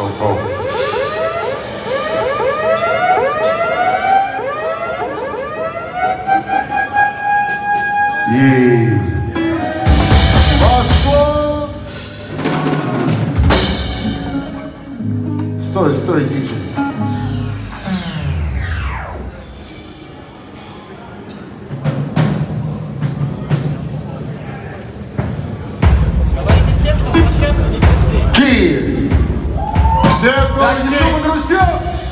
Стой, диджей. Говорите всем, что площадку не пришли. Киев! Всем добрый день! Шоу друзья!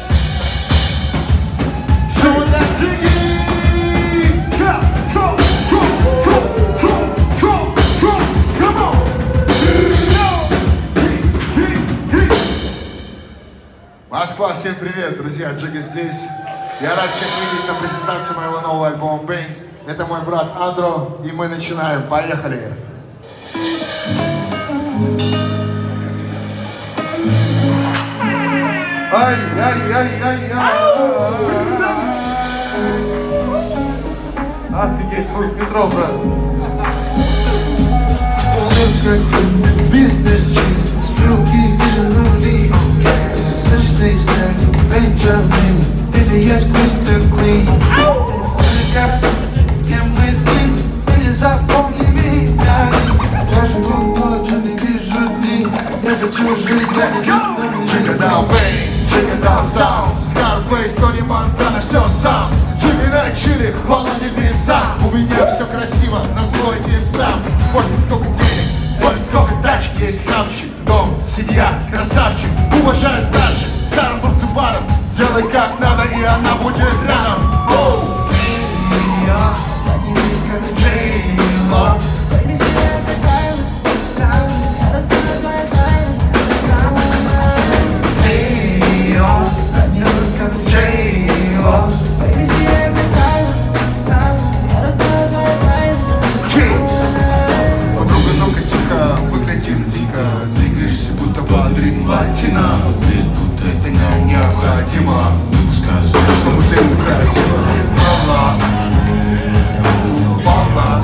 Шоу для Джиги! Москва, всем привет, друзья, Джиги здесь. Я рад всех видеть на презентации моего нового альбома Pain. Это мой брат Андро, и мы начинаем. Поехали! Офигеть, Рух Петров, брат. Business cheese, spooky visually. Such stack, Benjamin, VVS crystal clean. It's gonna cap, can't waste clean. It is up only me. Даже в ночь не вижу дни. Я хочу жить, let's go. Джига down Pain, Джига down Sound, Scarface, Тони Монтана, все сам. Джиги на чили, хвала небесам. У меня все красиво, назло этим сам. Пофиг сколько денег, пофиг сколько тачек. Есть хавчик, дом, семья, красавчик. Уважаю старших, старым форцебаром. Делай как надо, и она будет рядом. Джей-Ло. Латина, ведь будто это нам необходимо. Выпускаю звук, чтобы ты укатила. Мала, мала.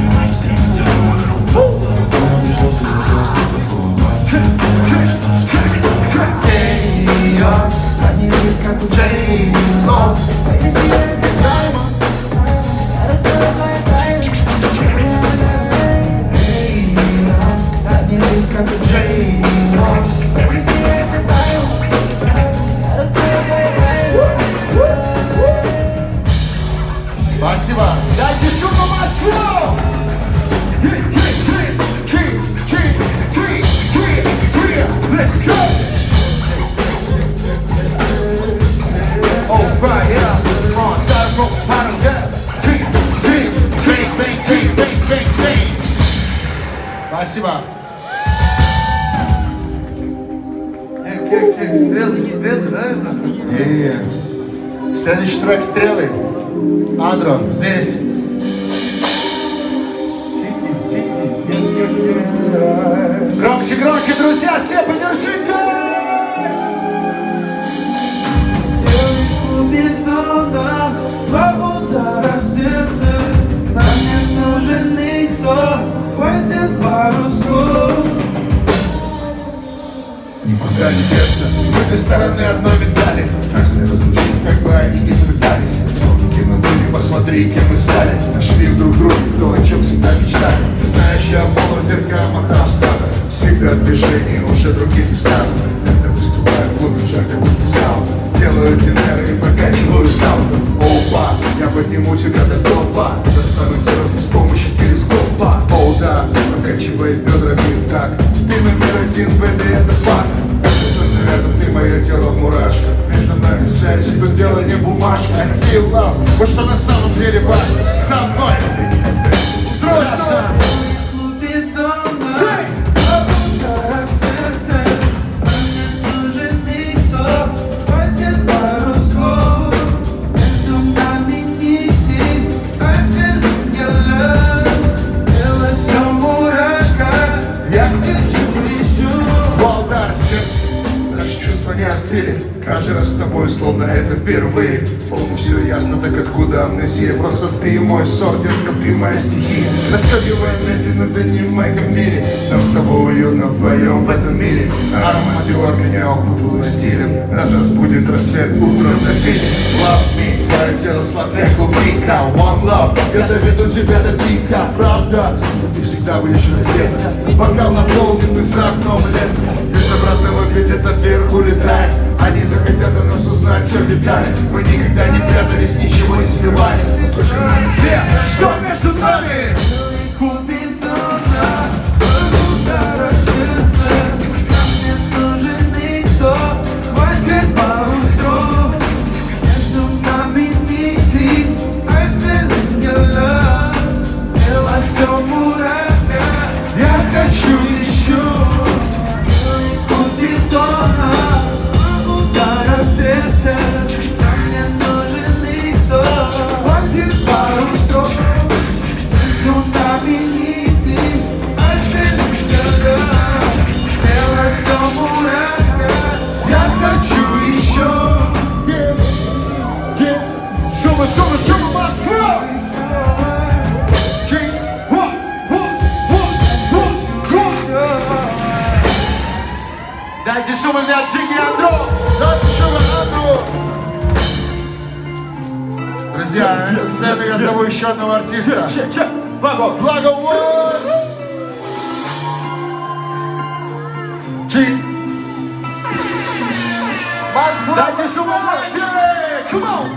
Задний вид, как у Джей-Ло. Задний вид, как у Джей-Ло. Спасибо. Дайте шум на Москву! Let's go! Oh, right, yeah. Come on, start from the bottom, yeah. Спасибо. Стрелы, да, это? Следующий трек «Стрелы». Андро, здесь. Громче, громче, друзья, все поддержите! Сделай купидона, два удара в сердце. Нам не нужен лицо, хватит пару слов. Никуда не деться, мы две стороны одной медали. Нас не разлучить, как бы они ни пытались. Вспомни, кем мы были, посмотри, кем мы стали. Нашли друг друга то, о чем всегда мечтали. Ты знаешь, я молодец, грамота встала. Всегда в движении, уже другим не стану. Когда выступаю в клубе, жарко будто саунд. Делаю динеры и прокачиваю саунд. Опа, я подниму тебя до топа, до самых звезд без помощи телескопа. О да, прокачивай бедрами в такт. Ты номер один, бэби, это факт. Каждый со мной рядом, ты мое тело в мурашках. Между нами связь, и то дело не бумажка. I feel love, вот что на самом деле важно. Со мной срочно! каждый раз с тобой, словно это впервые. Помню, все ясно, так откуда амнезия? Просто ты мой сорт, детка, ты моя стихия. Растягиваем медленно до немой мире. Нам с тобой уютно вдвоем в этом мире. Аромат Диор меня окутал стилем. Нас разбудит рассвет утром на виде. Love me, твое тело сладкая клубника. One love, я доведу тебя до пика. Правда, ты всегда будешь раздета. Бокал наполнен и за окном лет. Без обратного билета вверху летаем. Они захотят о нас узнать все детали. Мы никогда не прятались, ничего не скрывали. Но только нам известно, что между нами. Купидона, удар сердце. Нам не нужен никто, хватит пару строк. Между нами нити, I feel in your love. Делай все мурашка, я хочу еще. Сделай Купидона, удара сердце. Нам не нужен никто, хватит пару строк. Между нами нити, I feel your love. Делай все мурашка, я хочу еще. Шума, шума, шума, Москва! Дайте шума для Джиги Андро! Дайте шума Андру! Друзья, на сцену я зову еще одного артиста. Благо! Благо One! Джиг! Москва! Дайте шума для Come on!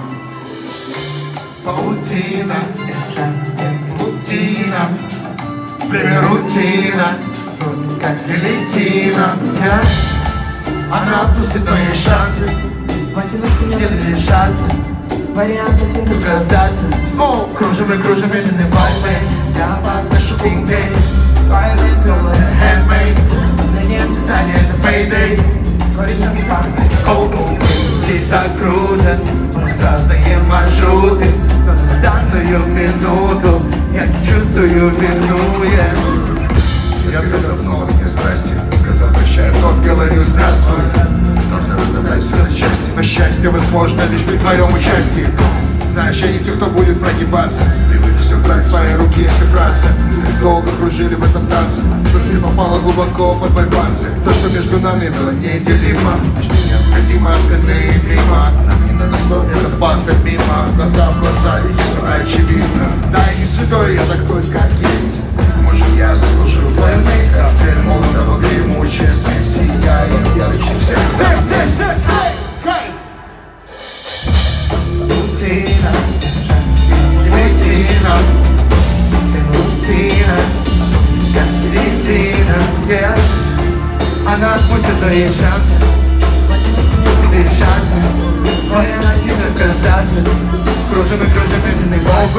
Паутина, это не паутина. Время рутина, вроде как лилитина. Она пустит, но есть шансы. Потянуться не решаться. Вариант один только сдаться. Кружим и кружим медленный вальс. Я опасно шопинг дэй. Твои весело это handmade. Последнее свидание это payday. Корешками пахнет cold. Здесь так круто. У нас разные маршруты. Но на данную минуту я не чувствую вину. Я сказал давно во мне страсти. Сказал прощай, вновь говорю здравствуй. Пытался разобрать все на части. Но счастье возможно лишь при твоем участии. Знаешь, я не те, кто будет прогибаться. Привык все брать в свои руки, если браться. Мы так долго кружили в этом танце, что ты попала глубоко под мой панцирь. То, что между нами было неделимо, лишь мне необходимо остальные мимо. Нам не надо слов, это банка мимо. Глаза в глаза, и все очевидно. Да, я не святой, я такой, как есть. Может, я заслужил твою месть. Коктейль молотого гремучая смесь. И я ярче всех. Кайф! Рутина, рутина, рутина, как рутина. Она отпустит, но есть шансы. Потянуть мне будет шансы. Вариант один только сдаться. Кружим и кружим медленный вальс.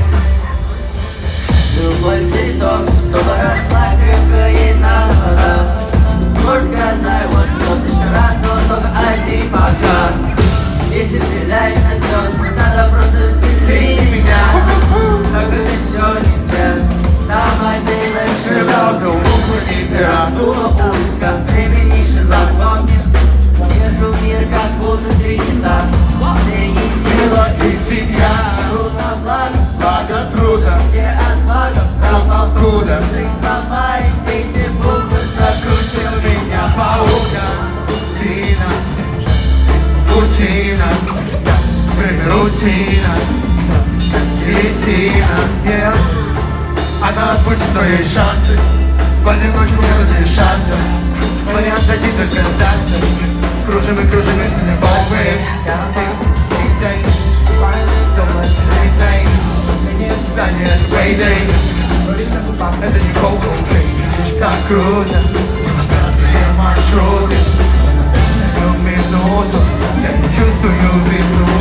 Любой цветок, чтобы росла крепко и надо. Можешь сказать, вот следующий раз, но только один показ. Если стреляешь на звезд, надо просто засекли меня. Как это все не зря. Давай, baby, let's trip out. Буквы и пера, дуло узко, времени исчезает во мне. Держу мир, как будто 3 кита. Деньги, сила и семья. Трудно, благо, благо труда. Где отвага, пропал труда. 3 слова и 10 букв закрутил меня паука. Рутина, рутина, время рутина, как ретина. Она отпустит, но есть шансы. В одиночку не разрешаться. Вариант один только сдаться. Кружим и кружим медленный вальс. Я опасный чей-дэй. Войны все это последнее свидание это payday. Говоришь на губах, это не коу-коу-плей. Лишь так круто. У нас разные маршруты. Но на данную минуту я не чувствую вину.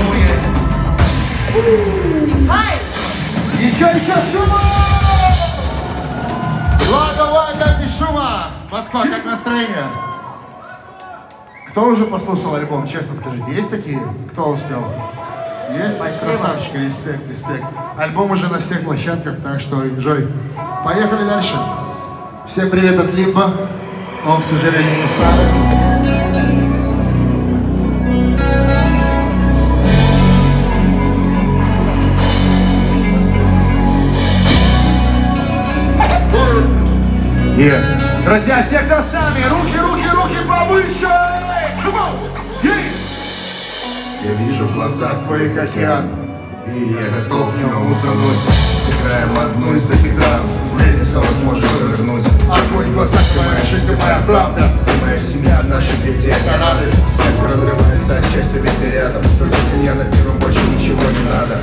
Еще шума! Благо One, дайте шума! Москва, как настроение? Кто уже послушал альбом, честно скажите? Есть такие? Кто успел? Есть? Красавчики, респект, респект. Альбом уже на всех площадках, так что enjoy. Поехали дальше. Всем привет от Лимба. Он, к сожалению, не с нами. Друзья, все, кто сами, руки, руки, руки повыше! Come on! Я вижу в глазах твоих океан, и я готов в нем утонуть. Сыграем одну из этих драм, время снова сможешь завернуть. Огонь в глазах, ты моя жизнь, ты моя правда. Ты моя семья, наши дети, это радость. Сердце разрывается от счастья, ведь ты рядом. Только семья на первом, больше ничего не надо.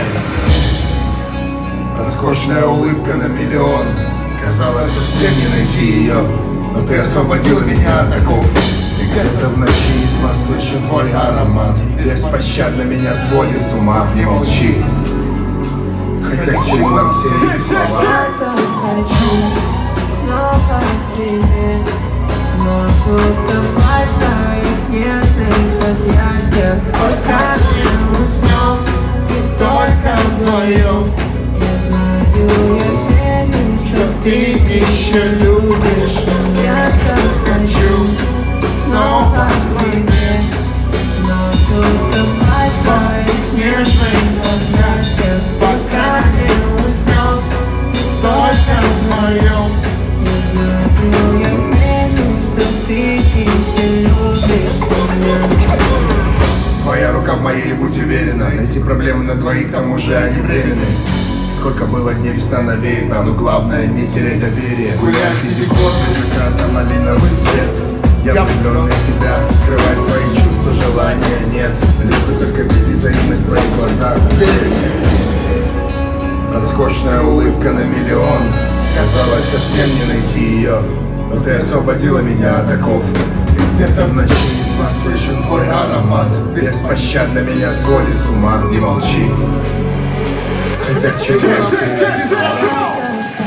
Роскошная улыбка на миллион, казалось, совсем не найти ее, но ты освободила меня от оков. И где-то в ночи едва слышен твой аромат, беспощадно меня сводит с ума. Не молчи, хотя к чему нам все эти слова? Я так хочу снова к тебе, вновь утопать в твоих нежных объятиях, пока не уснем и только вдвоем. Я знаю, я верю, что ты еще любишь меня. Так хочу снова к тебе, вновь утопать в твоих нежных объятиях, пока не уснем и только вдвоем. Я знаю, я верю, что ты еще любишь меня. Твоя рука в моей, будь уверена, эти проблемы на двоих, к тому же они временные. Сколько было дней, весна навеет нам, но главное не терять доверие. Гуляй среди гор, без заката, малиновый свет. Я влюблен в тебя, скрывай свои чувства, желания нет. Лишь бы только видеть взаимность в твоих глазах. Верь мне. Роскошная улыбка на миллион, казалось, совсем не найти ее, но ты освободила меня от оков. И где-то в ночи едва слышен твой аромат, беспощадно меня сводит с ума. Не молчи, хотя к чему нам все эти слова?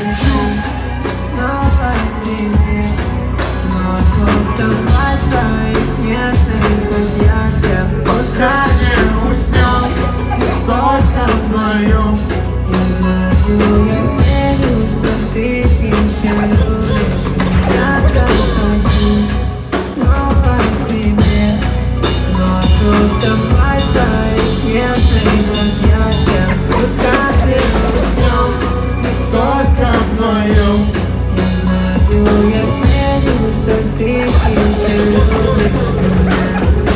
Снова к тебе, вновь утопать в твоих нежных объятиях, пока не уснем и только вдвоем. Я знаю, я верю, что ты еще любишь меня. Так хочу снова к тебе, вновь утопать в твоих нежных объятиях, пока не уснем и только вдвоем. Я знаю, я верю, что ты еще любишь меня.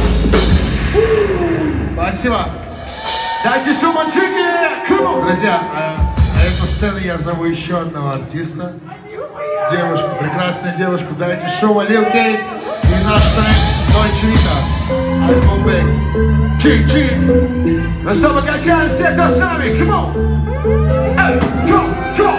Спасибо. Дайте шум Джигги! Друзья, на эту сцену я зову еще одного артиста. Девушку, прекрасную девушку. Дайте шум Lil Kate и наш трек Dolce Vita. Альбом Big. Джи. Ну что, мы качаем все, кто с нами? Come on! Эй, чо.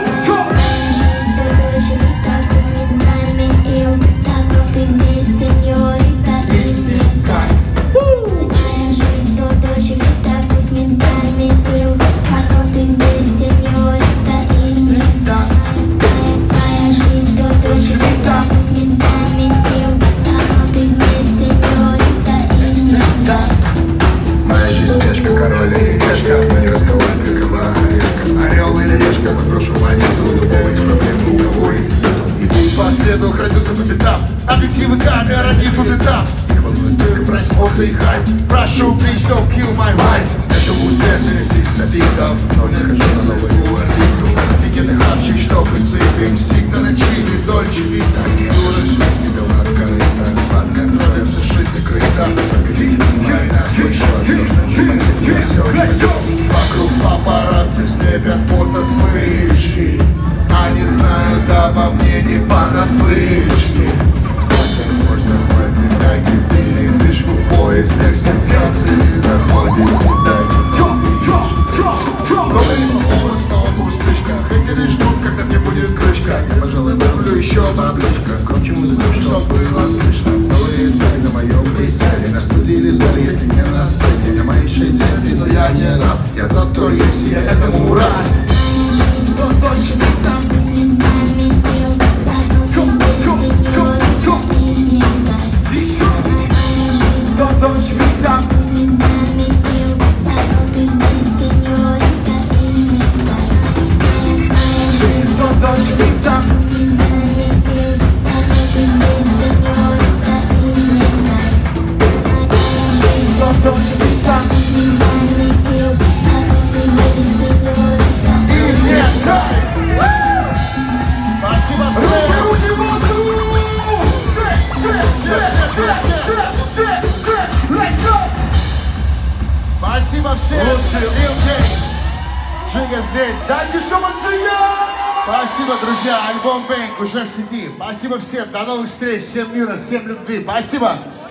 Моя жизнь пешка, король или решка, не расколоть, какова орешка. Орел или решка, подброшу монету, любого из проблем у кого их нету. Иду по следу, хранюся по пятам, объективы камера не тут и там. Их волнует только просмотры и хайп. Прошу, bitch, don't kill my vibe. Я живу свежими 30 битов, но не хожу на новую орбиту. Офигенный хавчик, что присыпем, сигна на чили, Dolce Vita. Не нужен шлях, не дала корыта, под контролем сушить и крыта. Только ты не понимай нас, свой счет, должна сжимать от меня сегодня. Вокруг папарацци слепят фото с вышки, они знают обо мне не понаслышке. Сколько можно хватит, дайте передышку в поисках сенсаций. Заходите, дайте но снова пустышка. Хейтеры ждут, когда мне будет крышка. Я, пожалуй, нарублю еще баблишко. Круче музыку, чтоб было слышно. Злые цели на моем прицеле, на студии или в зале, если не на сцене. Я моей шейтерки, но я не раб. Я тот, кто есть, я этому рад. Dolce Vita. Dolce Vita. Dolce Vita. Dolce Vita. Спасибо всем. Лучшие. Lil K. Джига здесь. Дайте шума Джига! Спасибо, друзья. Альбом Бэнк уже в сети. Спасибо всем. До новых встреч. Всем мира, всем любви. Спасибо.